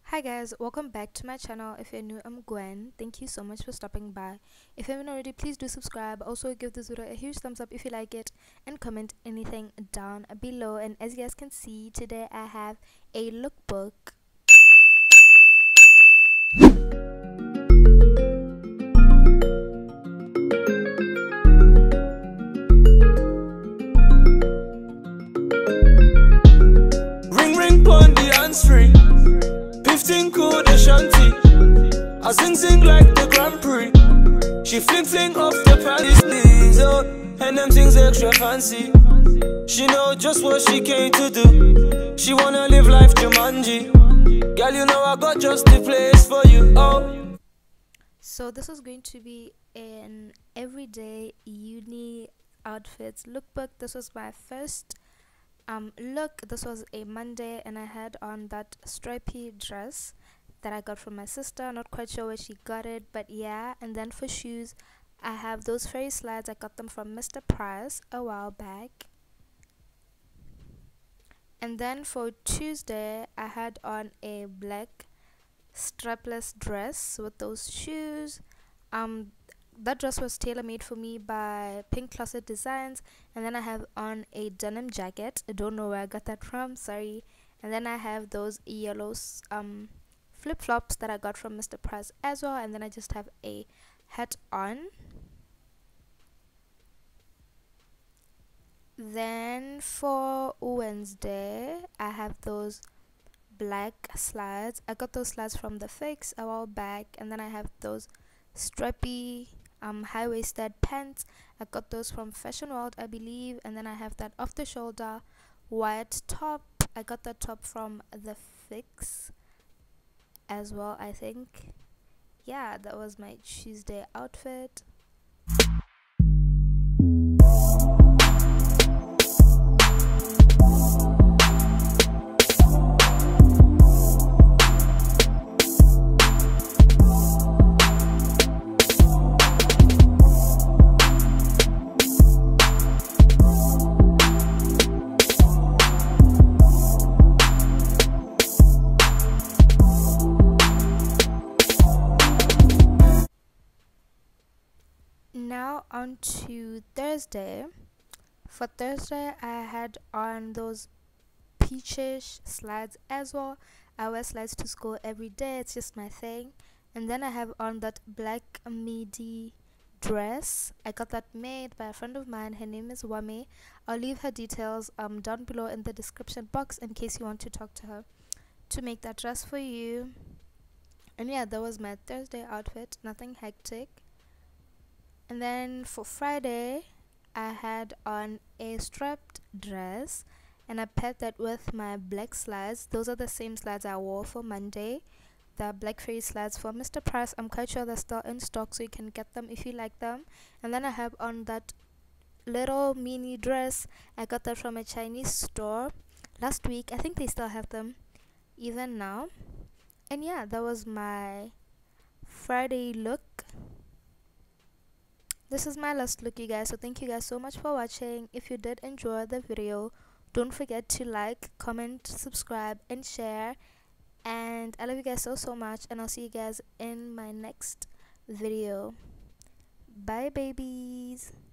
Hi guys, welcome back to my channel. If you're new, I'm Gwen. Thank you so much for stopping by. If you haven't already, please do subscribe. Also give this video a huge thumbs up if you like it, and comment anything down below. And as you guys can see, today I have a lookbook. Ring ring pon the answering. 15 cool the shanty. I sing like the Grand Prix. She fling off the panties knees, oh, and them things extra fancy. She know just what she came to do. She wanna live life Jumanji. Girl, you know I got just the place for you. Oh. So this is going to be an everyday uni outfits lookbook. This was my first look. This was a Monday and I had on that stripy dress that I got from my sister. Not quite sure where she got it, but yeah. And then for shoes, I have those fairy slides. I got them from Mr. Price a while back. And then for Tuesday, I had on a black strapless dress with those shoes. That dress was tailor-made for me by Pink Closet Designs. And then I have on a denim jacket. I don't know where I got that from, sorry. And then I have those yellow flip-flops that I got from Mr. Price as well. And then I just have a hat on. Then for Wednesday, I have those black slides. I got those slides from the Fix a while back. And then I have those strappy high-waisted pants. I got those from Fashion World, I believe. And then I have that off-the-shoulder white top. I got that top from the Fix as well, I think. Yeah, that was my Tuesday outfit. Now on to Thursday. For Thursday, I had on those peachish slides as well. I wear slides to school every day, it's just my thing. And then I have on that black midi dress. I got that made by a friend of mine. Her name is Wame. I'll leave her details down below in the description box in case you want to talk to her to make that dress for you. And yeah, that was my Thursday outfit, nothing hectic. And then for Friday, I had on a strapped dress and I paired that with my black slides. Those are the same slides I wore for Monday, the black fairy slides for Mr. Price. I'm quite sure they're still in stock, so you can get them if you like them. And then I have on that little mini dress. I got that from a Chinese store last week. I think they still have them even now. And yeah, that was my Friday look. This is my last look, you guys, so thank you guys so much for watching. If you did enjoy the video, don't forget to like, comment, subscribe and share. And I love you guys so much, and I'll see you guys in my next video. Bye babies.